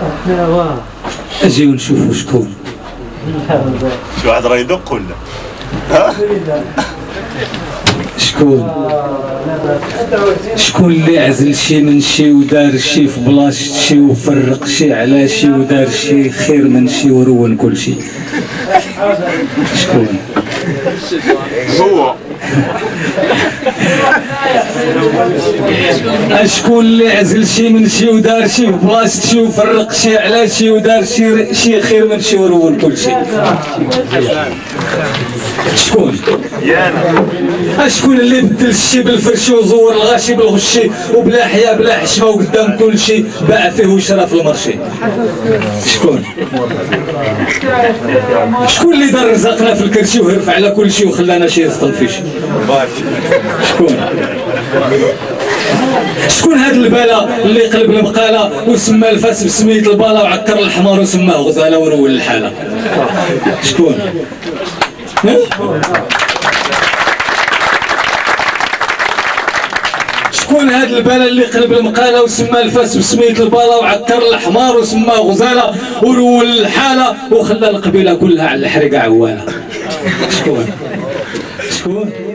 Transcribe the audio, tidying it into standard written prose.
اجيو نشوفوا شكون. شي واحد راه يدق ولا؟ ها؟ شكون اللي عزل شي من شي ودار شي في بلاصه شي وفرق شي على شي ودار شي خير من شي ورون كل شي. شكون هو؟ شكون اللي عزل شي من شي ودار شي في بلاصه شي وفرق شي على شي ودار شي خير من شي ورون كل شي. شكون؟ شكون اللي بدل الشي بالفرشي وزور الغاشي بالغشي وبلا حياة بلا حشمه وقدام كل شي باع فيه وشرى في المرشي. شكون؟ شكون اللي دار رزقنا في الكرشي وهرف على كل شي وخلانا شي رزق شكون؟ شكون هاد البلا اللي قلب المقاله وسمى الفاس بسمية البالا وعكر الحمار وسماه غزاله ورول الحاله. شكون؟ شكون هاد البلا اللي قلب المقاله وسمى الفاس بسمية البالا وعكر الحمار وسماه غزاله ورول الحاله وخلى القبيله كلها على الحريقه عواله. شكون؟